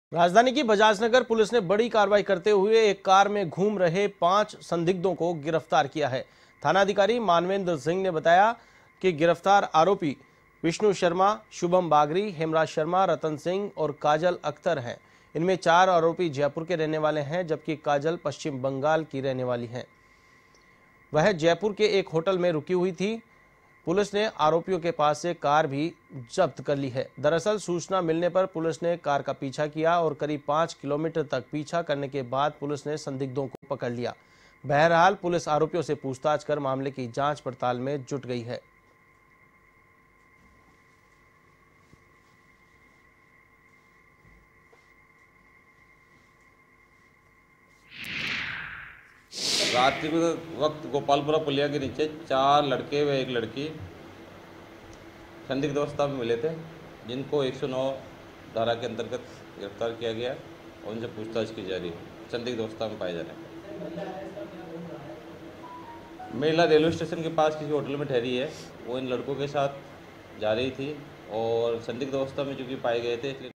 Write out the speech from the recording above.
राजधानी की बजाजनगर पुलिस ने बड़ी कार्रवाई करते हुए एक कार में घूम रहे 5 संदिग्धों को गिरफ्तार किया है। थानाधिकारी मानवेंद्र सिंह ने बताया कि गिरफ्तार आरोपी विष्णु शर्मा, शुभम बागरी, हेमराज शर्मा, रतन सिंह और काजल अख्तर हैं। इनमें 4 आरोपी जयपुर के रहने वाले हैं, जबकि काजल पश्चिम बंगाल की रहने वाली हैं। वह जयपुर के एक होटल में रुकी हुई थी। पुलिस ने आरोपियों के पास से कार भी जब्त कर ली है। दरअसल सूचना मिलने पर पुलिस ने कार का पीछा किया और करीब 5 किलोमीटर तक पीछा करने के बाद पुलिस ने संदिग्धों को पकड़ लिया। बहरहाल पुलिस आरोपियों से पूछताछ कर मामले की जांच पड़ताल में जुट गई है। रात्रि के वक्त गोपालपुरा पुलिया के नीचे 4 लड़के व एक लड़की संदिग्ध अवस्था में मिले थे, जिनको 109 धारा के अंतर्गत गिरफ्तार किया गया और उनसे पूछताछ की जा रही है। संदिग्ध अवस्था में पाए जाने पर महिला रेलवे स्टेशन के पास किसी होटल में ठहरी है। वो इन लड़कों के साथ जा रही थी और संदिग्ध अवस्था में चूँकि पाए गए थे, इसलिए